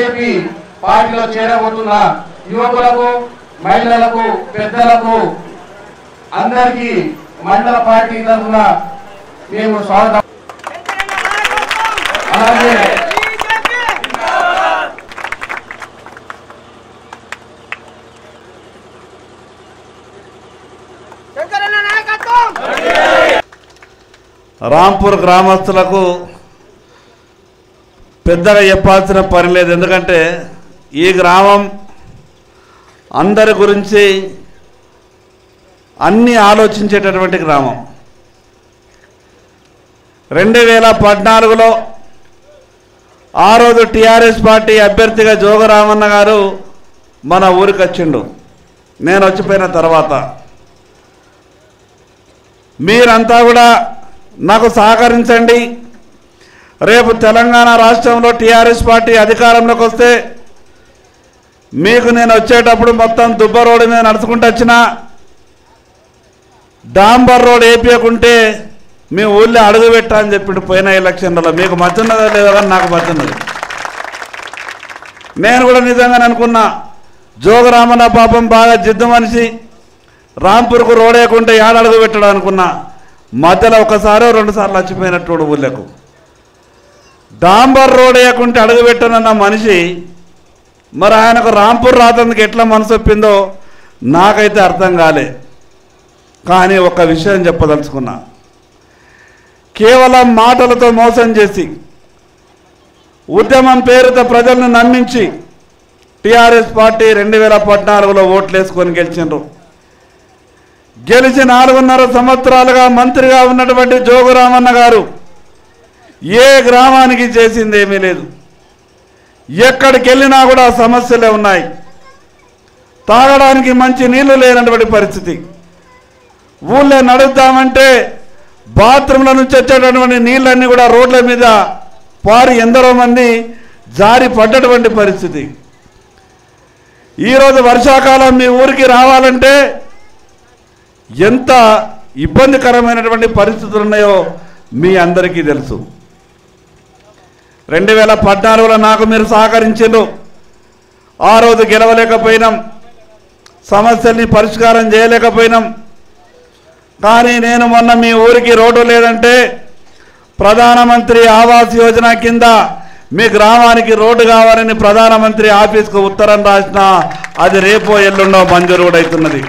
BJP పార్టీలో చేరబోతున్న యువకులకు, మహిళలకు, పెద్దలకు అందరికీ మండల పార్టీ తరఫున మేము స్వాగతం. అలాగే రాంపూర్ గ్రామస్తులకు పెద్దగా చెప్పాల్సిన పని లేదు. ఎందుకంటే ఈ గ్రామం అందరి గురించి అన్నీ ఆలోచించేటటువంటి గ్రామం. 2014లో ఆ రోజు టీఆర్ఎస్ పార్టీ అభ్యర్థిగా జోగరామన్న గారు మన ఊరికి వచ్చిండు. నేను వచ్చిపోయిన తర్వాత మీరంతా కూడా నాకు సహకరించండి. రేపు తెలంగాణ రాష్ట్రంలో టీఆర్ఎస్ పార్టీ అధికారంలోకి వస్తే మీకు నేను వచ్చేటప్పుడు మొత్తం దుబ్బ రోడ్డు మీద నడుచుకుంటూ వచ్చిన డాంబర్ రోడ్ వేపించకుంటే మీ ఊళ్ళో అడుగు పెట్టా అని చెప్పిండు పోయిన ఎలక్షన్లలో. మీకు మధ్యున్నదో లేదో కానీ నాకు మధ్యున్నది. నేను కూడా నిజంగానే అనుకున్నా, జోగరామన్న పాపం బాగా జిద్దు మనిషి, రాంపూర్కు రోడ్ వేయకుంటే ఏడడుగు పెట్టడం అనుకున్నా. మధ్యలో ఒకసారో 2 సార్లు వచ్చిపోయినట్టు ఊళ్ళకు. డాంబర్ రోడ్ వేయకుంటే అడుగు పెట్టనన్న మనిషి మరి ఆయనకు రాంపూర్ రాతందుకు ఎట్లా మనసు ఒప్పిందో నాకైతే అర్థం కాలే. కానీ ఒక విషయం చెప్పదలుచుకున్నా, కేవలం మాటలతో మోసం చేసి ఉద్యమం పేరుతో ప్రజలను నమ్మించి టీఆర్ఎస్ పార్టీ 2014లో ఓట్లు వేసుకొని గెలిచిండ్రు. గెలిచి 4.5 సంవత్సరాలుగా మంత్రిగా ఉన్నటువంటి జోగురామన్న గారు ఏ గ్రామానికి చేసింది ఏమీ లేదు. ఎక్కడికి వెళ్ళినా కూడా సమస్యలే ఉన్నాయి. తాగడానికి మంచి నీళ్లు లేనటువంటి పరిస్థితి. ఊళ్ళో నడుద్దామంటే బాత్రూంల నుంచి వచ్చేటటువంటి నీళ్ళన్నీ కూడా రోడ్ల మీద పారి ఎందరో మంది జారి పడ్డటువంటి పరిస్థితి. ఈరోజు వర్షాకాలం మీ ఊరికి రావాలంటే ఎంత ఇబ్బందికరమైనటువంటి పరిస్థితులు ఉన్నాయో మీ అందరికీ తెలుసు. 2014లో నాకు మీరు సహకరించారు. ఆ రోజు గెలవలేకపోయినాం, సమస్యల్ని పరిష్కారం చేయలేకపోయినాం. కానీ నేను మొన్న మీ ఊరికి రోడ్డు లేదంటే ప్రధానమంత్రి ఆవాస్ యోజన కింద మీ గ్రామానికి రోడ్డు కావాలని ప్రధానమంత్రి ఆఫీస్కు ఉత్తరం రాసిన అది రేపో ఎల్లుండో మంజూరు కూడా అవుతున్నది.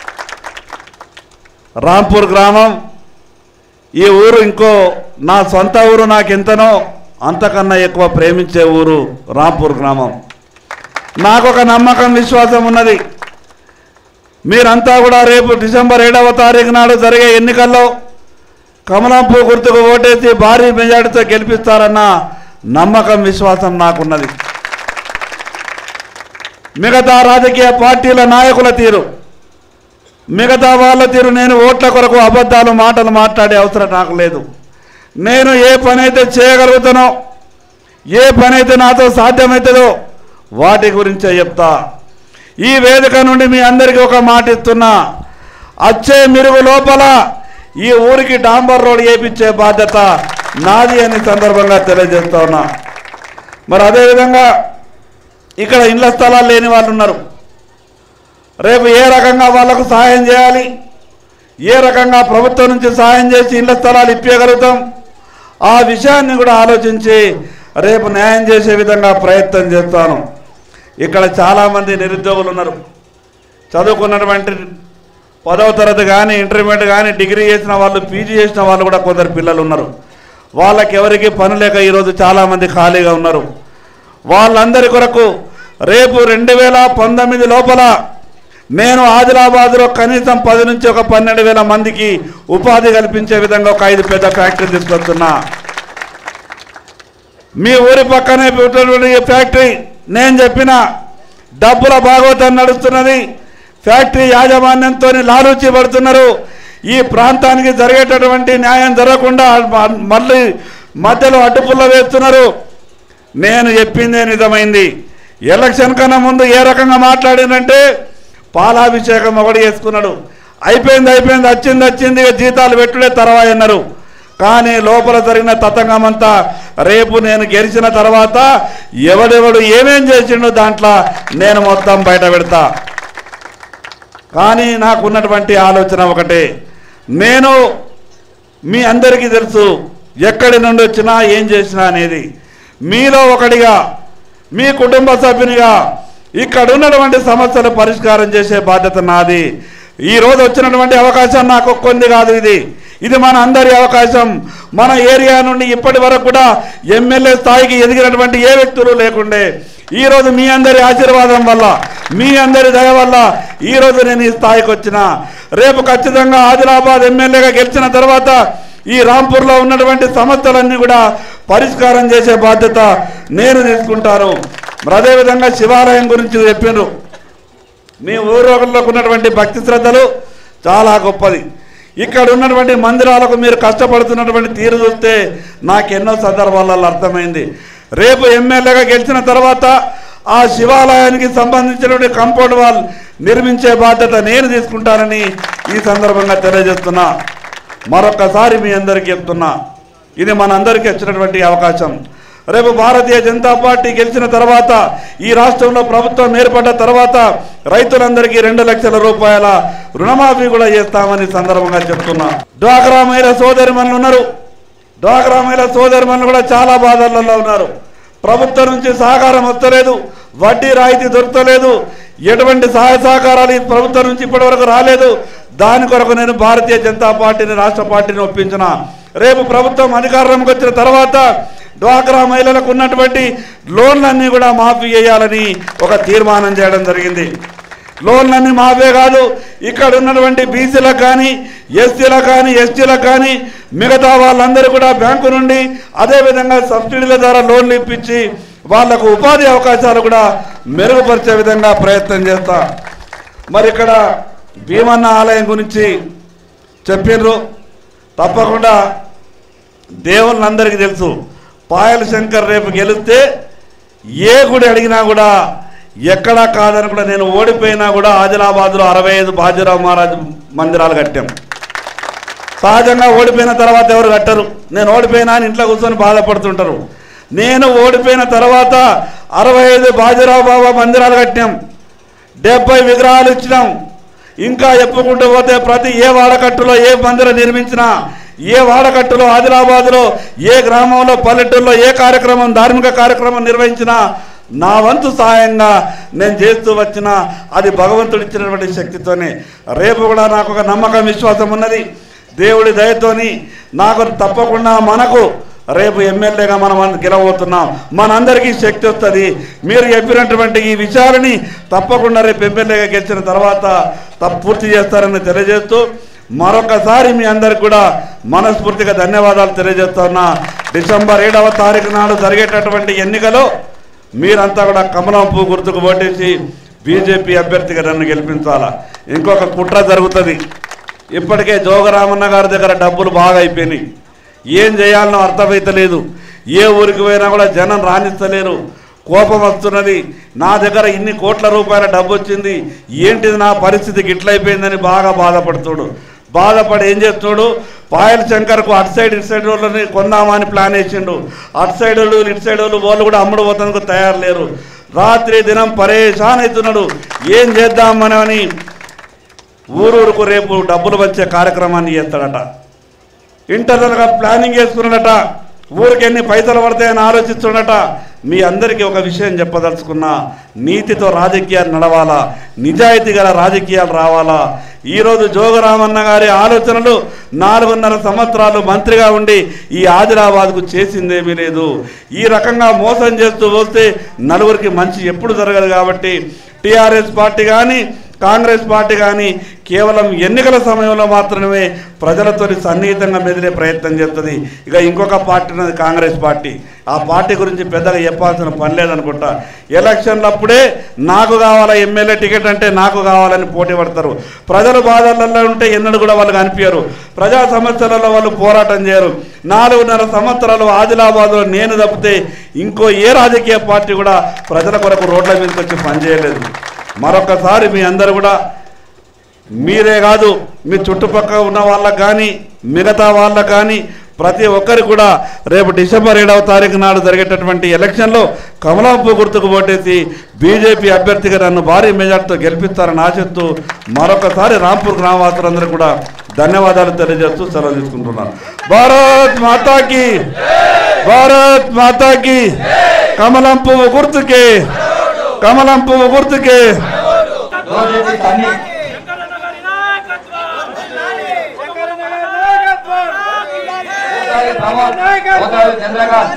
రాంపూర్ గ్రామం ఈ ఊరు ఇంకో నా సొంత ఊరు, నాకెంతనో అంతకన్నా ఎక్కువ ప్రేమించే ఊరు రాంపూర్ గ్రామం. నాకు ఒక నమ్మకం, విశ్వాసం ఉన్నది. మీరంతా కూడా రేపు డిసెంబర్ 7వ తారీఖు నాడు జరిగే ఎన్నికల్లో కమలం పువ్వు గుర్తుకు ఓటేసి భారీ మెజార్టీతో గెలిపిస్తారన్న నమ్మకం, విశ్వాసం నాకున్నది. మిగతా రాజకీయ పార్టీల నాయకుల తీరు, మిగతా వాళ్ళ తీరు, నేను ఓట్ల కొరకు అబద్ధాలు మాటలు మాట్లాడే అవసరం నాకు లేదు. నేను ఏ పని అయితే చేయగలుగుతానో, ఏ పని అయితే నాతో సాధ్యమవుతుందో వాటి గురించే చెప్తా. ఈ వేదిక నుండి మీ అందరికీ ఒక మాట ఇస్తున్నా, వచ్చే మెరుగు లోపల ఈ ఊరికి డాంబర్ రోడ్ వేయించే బాధ్యత నాది అని సందర్భంగా తెలియజేస్తా ఉన్నా. మరి అదేవిధంగా ఇక్కడ ఇళ్ల స్థలాలు లేని వాళ్ళు ఉన్నారు. రేపు ఏ రకంగా వాళ్లకు సహాయం చేయాలి, ఏ రకంగా ప్రభుత్వం నుంచి సహాయం చేసి ఇళ్ల స్థలాలు ఇప్పగలుగుతాం, ఆ విషయాన్ని కూడా ఆలోచించి రేపు న్యాయం చేసే విధంగా ప్రయత్నం చేస్తాను. ఇక్కడ చాలామంది నిరుద్యోగులు ఉన్నారు. చదువుకున్నటువంటి 10వ తరగతి కానీ, ఇంటర్మీడియట్ కానీ, డిగ్రీ చేసిన వాళ్ళు, పీజీ చేసిన వాళ్ళు కూడా కొందరు పిల్లలు ఉన్నారు. వాళ్ళకి ఎవరికి పని లేక ఈరోజు చాలామంది ఖాళీగా ఉన్నారు. వాళ్ళందరి కొరకు రేపు 2019 లోపల నేను ఆదిలాబాద్లో కనీసం 10 నుంచి 12,000 మందికి ఉపాధి కల్పించే విధంగా ఒక 5 పెద్ద ఫ్యాక్టరీ తీసుకొస్తున్నా. మీ ఊరి పక్కనే పెట్టినటువంటి ఫ్యాక్టరీ నేను చెప్పిన డబ్బుల భాగవతం నడుస్తున్నది. ఫ్యాక్టరీ యాజమాన్యంతో లాలూచి పడుతున్నారు. ఈ ప్రాంతానికి జరిగేటటువంటి న్యాయం జరగకుండా మళ్ళీ మధ్యలో అడ్డుపుల్ల వేస్తున్నారు. నేను చెప్పిందే నిజమైంది. ఎలక్షన్ కన్నా ముందు ఏ రకంగా మాట్లాడిందంటే పాలాభిషేకం ఒకటి చేసుకున్నాడు. అయిపోయింది వచ్చింది జీతాలు పెట్టుడే తర్వాయి అన్నారు. కానీ లోపల జరిగిన తతంగమంతా రేపు నేను గెలిచిన తర్వాత ఎవడెవడు ఏమేం చేసిండో దాంట్లో నేను మొత్తం బయట పెడతా. కానీ నాకున్నటువంటి ఆలోచన ఒకటే, నేను మీ అందరికీ తెలుసు ఎక్కడి నుండి వచ్చినా ఏం చేసినా అనేది. మీలో ఒకటిగా, మీ కుటుంబ సభ్యునిగా ఇక్కడ ఉన్నటువంటి సమస్యలు పరిష్కారం చేసే బాధ్యత నాది. ఈరోజు వచ్చినటువంటి అవకాశం నాకు ఒక్కొంది కాదు, ఇది మన అందరి అవకాశం. మన ఏరియా నుండి ఇప్పటి వరకు కూడా ఎమ్మెల్యే స్థాయికి ఎదిగినటువంటి ఏ వ్యక్తులు లేకుండే ఈరోజు మీ అందరి ఆశీర్వాదం వల్ల, మీ అందరి దయ వల్ల ఈరోజు నేను ఈ స్థాయికి వచ్చిన. రేపు ఖచ్చితంగా ఆదిలాబాద్ ఎమ్మెల్యేగా గెలిచిన తర్వాత ఈ రాంపూర్లో ఉన్నటువంటి సమస్యలన్నీ కూడా పరిష్కారం చేసే బాధ్యత నేను తీసుకుంటాను. అదేవిధంగా శివాలయం గురించి చెప్పినారు. మీ ఊరోగంలోకి ఉన్నటువంటి భక్తి శ్రద్ధలు చాలా గొప్పది. ఇక్కడ ఉన్నటువంటి మందిరాలకు మీరు కష్టపడుతున్నటువంటి తీరు చూస్తే నాకు ఎన్నో సందర్భాలలో అర్థమైంది. రేపు ఎమ్మెల్యేగా గెలిచిన తర్వాత ఆ శివాలయానికి సంబంధించినటువంటి కాంపౌండ్ వాల్ నిర్మించే బాధ్యత నేను తీసుకుంటానని ఈ సందర్భంగా తెలియజేస్తున్నా. మరొకసారి మీ అందరికీ చెప్తున్నా, ఇది మనందరికీ వచ్చినటువంటి అవకాశం. రేపు భారతీయ జనతా పార్టీ గెలిచిన తర్వాత ఈ రాష్ట్రంలో ప్రభుత్వం ఏర్పడ్డ తర్వాత రైతులందరికీ 2 లక్షల రూపాయల రుణమాఫీ కూడా చేస్తామని సందర్భంగా చెప్తున్నా. డ్వాక్రా మహిళా సోదరిమణులు ఉన్నారు. డ్వాక్రా మహిళా సోదరిమణులు కూడా చాలా బాధలలో ఉన్నారు. ప్రభుత్వం నుంచి సహకారం వస్తలేదు, వడ్డీ రాయితీ దొరకలేదు, ఎటువంటి సహాయ సహకారాలు ఈ ప్రభుత్వం నుంచి ఇప్పటి వరకు రాలేదు. దాని కొరకు నేను భారతీయ జనతా పార్టీని, రాష్ట్ర పార్టీని ఒప్పించిన. రేపు ప్రభుత్వం అధికారంలోకి వచ్చిన తర్వాత డ్వాక్రా మహిళలకు ఉన్నటువంటి లోన్లన్నీ కూడా మాఫీ చేయాలని ఒక తీర్మానం చేయడం జరిగింది. లోన్లన్నీ మాఫీ కాదు, ఇక్కడ ఉన్నటువంటి బీసీలకు కానీ, ఎస్సీలకు కానీ, ఎస్టీలకు కానీ మిగతా వాళ్ళందరూ కూడా బ్యాంకు నుండి అదేవిధంగా సబ్సిడీల ద్వారా లోన్లు ఇప్పించి వాళ్లకు ఉపాధి అవకాశాలు కూడా మెరుగుపరిచే విధంగా ప్రయత్నం చేస్తా. మరి ఇక్కడ భీమన్న ఆలయం గురించి చెప్పిర్రు. తప్పకుండా దేవుళ్ళందరికీ తెలుసు, పాయల శంకర్ రేపు గెలిస్తే ఏ గుడి అడిగినా కూడా ఎక్కడా కాదని కూడా, నేను ఓడిపోయినా కూడా ఆదిలాబాద్లో 65 బాజీరావు మహారాజ్ మందిరాలు కట్టాం. సహజంగా ఓడిపోయిన తర్వాత ఎవరు కట్టరు. నేను ఓడిపోయినా అని ఇంట్లో కూర్చొని బాధపడుతుంటారు. నేను ఓడిపోయిన తర్వాత 65 బాజీరావు బాబా మందిరాలు కట్టాం, 70 విగ్రహాలు ఇచ్చినాం. ఇంకా చెప్పుకుంటూ పోతే ప్రతి ఏ వాడకట్టులో ఏ మందిరం నిర్మించినా, ఏ వాడకట్టులో ఆదిలాబాద్లో ఏ గ్రామంలో పల్లెటూరులో ఏ కార్యక్రమం, ధార్మిక కార్యక్రమం నిర్వహించినా నా వంతు సహాయంగా నేను చేస్తూ వచ్చిన అది భగవంతుడు ఇచ్చినటువంటి శక్తితోనే. రేపు కూడా నాకు ఒక నమ్మకం, విశ్వాసం ఉన్నది. దేవుడి దయతోని నాకు తప్పకుండా మనకు రేపు ఎమ్మెల్యేగా మనం గెలవబోతున్నాం. మనందరికీ శక్తి వస్తుంది. మీరు చెప్పినటువంటి ఈ విషయాలని తప్పకుండా రేపు ఎమ్మెల్యేగా గెలిచిన తర్వాత పూర్తి చేస్తారని తెలియజేస్తూ మరొకసారి మీ అందరికి కూడా మనస్ఫూర్తిగా ధన్యవాదాలు తెలియజేస్తున్నా. డిసెంబర్ 7వ తారీఖు నాడు జరిగేటటువంటి ఎన్నికలో మీరంతా కూడా కమలం పువ్వు గుర్తుకు ఓటేసి బీజేపీ అభ్యర్థిగా నన్ను గెలిపించాలా. ఇంకొక కుట్ర జరుగుతుంది. ఇప్పటికే జోగరామన్న గారి దగ్గర డబ్బులు బాగా అయిపోయినాయి. ఏం చేయాలనో అర్థమైతలేదు. ఏ ఊరికి పోయినా కూడా జనం రాణిస్తలేరు. కోపం వస్తున్నది. నా దగ్గర ఇన్ని కోట్ల రూపాయల డబ్బు వచ్చింది, ఏంటిది నా పరిస్థితికి ఇట్లయిపోయిందని బాగా బాధపడి ఏం చేస్తున్నాడు, పాయల శంకర్కు అటు సైడ్ ఇటు సైడ్ వాళ్ళని కొందామని ప్లాన్ వేసిండు. అటు సైడ్ వాళ్ళు ఇటు సైడ్ వాళ్ళు కూడా అమ్ముడు పోతానికి తయారు లేరు. రాత్రి దినం పరేషాన్ అవుతున్నాడు. ఏం చేద్దామని ఊరూరుకు రేపు డబ్బులు వచ్చే కార్యక్రమాన్ని చేస్తాడట. ఇంటర్నల్గా ప్లానింగ్ చేసుకున్నాడట. ఊరికి ఎన్ని పైసలు పడతాయని ఆలోచిస్తున్నాడట. మీ అందరికీ ఒక విషయం చెప్పదలుచుకున్నా, నీతితో రాజకీయాలు నడవాలా, నిజాయితీ గల రాజకీయాలు రావాలా. ఈరోజు జోగరామన్న గారి ఆలోచనలు 4.5 సంవత్సరాలు మంత్రిగా ఉండి ఈ ఆదిలాబాద్కు చేసిందేమీ లేదు. ఈ రకంగా మోసం చేస్తూ వస్తే నలుగురికి మంచి ఎప్పుడు జరగదు. కాబట్టి టీఆర్ఎస్ పార్టీ కానీ కాంగ్రెస్ పార్టీ కానీ కేవలం ఎన్నికల సమయంలో మాత్రమే ప్రజలతో సన్నిహితంగా మెదిలే ప్రయత్నం చేస్తుంది. ఇక ఇంకొక పార్టీ ఉన్నది కాంగ్రెస్ పార్టీ. ఆ పార్టీ గురించి పెద్దగా చెప్పాల్సిన పని లేదనుకుంటా. ఎలక్షన్లు అప్పుడే నాకు కావాలా ఎమ్మెల్యే టికెట్ అంటే నాకు కావాలని పోటీ పడతారు. ప్రజల బాధలలో ఉంటే ఎన్నడూ కూడా వాళ్ళు కనిపించరు. ప్రజా సమస్యలలో వాళ్ళు పోరాటం చేయరు. 4.5 సంవత్సరాలు ఆదిలాబాద్లో నేను తప్పితే ఇంకో ఏ రాజకీయ పార్టీ కూడా ప్రజల కొరకు రోడ్ల మీదకి వచ్చి పనిచేయలేదు. మరొకసారి మీ అందరూ కూడా, మీరే కాదు మీ చుట్టుపక్కల ఉన్న వాళ్ళకు కానీ మిగతా వాళ్ళకు కానీ ప్రతి ఒక్కరు కూడా రేపు డిసెంబర్ 7వ తారీఖు నాడు జరిగేటటువంటి ఎలక్షన్లో కమలాంపు గుర్తుకు ఓటేసి బీజేపీ అభ్యర్థిగా నన్ను భారీ మెజార్టీతో గెలిపిస్తారని ఆశిస్తూ మరొకసారి రాంపూర్ గ్రామవాసులందరూ కూడా ధన్యవాదాలు తెలియజేస్తూ సెలవు తీసుకుంటున్నాను. భారత్ మాతాకి, భారత్ మాతాకి, కమలం పువ్వు గుర్తుకే, కమలం పువ్వు గుర్తుకే. చంద్రకాంత్,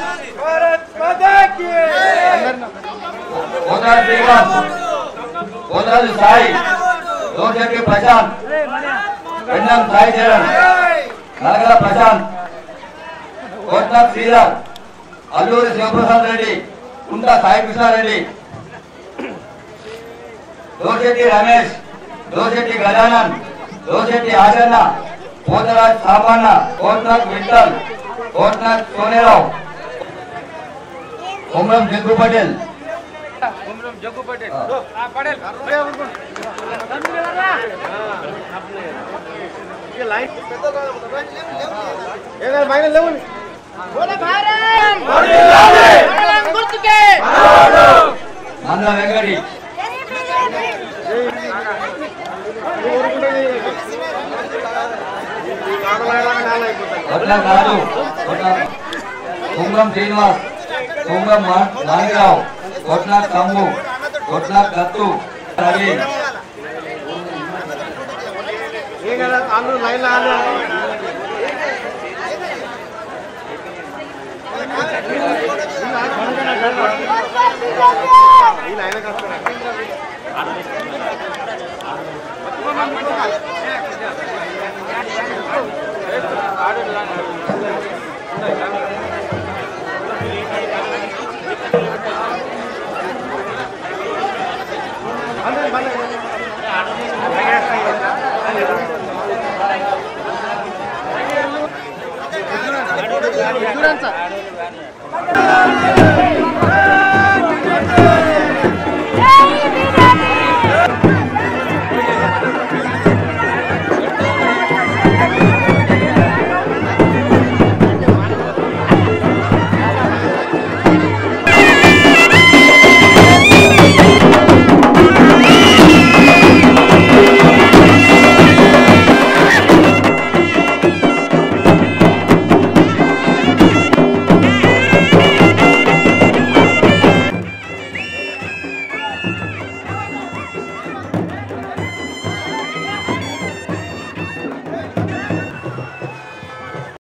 సాయి, లోకెట్టి ప్రశాంత్, పెండం సాయి చరణ్, నరగల ప్రశాంత్, కోట్నాథ్ శ్రీధర్, అల్లూరి శివప్రసాద్ రెడ్డి, కుంట సాయి కృష్ణారెడ్డి, లోశెట్టి రమేష్, లోశెట్టి గజానన్, లోశెట్టి ఆజన్న, పోతరాజ్ సామాన్న, కోట్నాథ్ విఠల్, కోట్నాథ్ సోనేరావు, ఉమ్రం జగ్గు పటేల్, మంద వెంకటి, కుంగం శ్రీనివాస్, కుంగం మాణిరావు, కోట్నాథ్ తమ్ము, కోట్నాథ్ దత్తు, రవి, Durante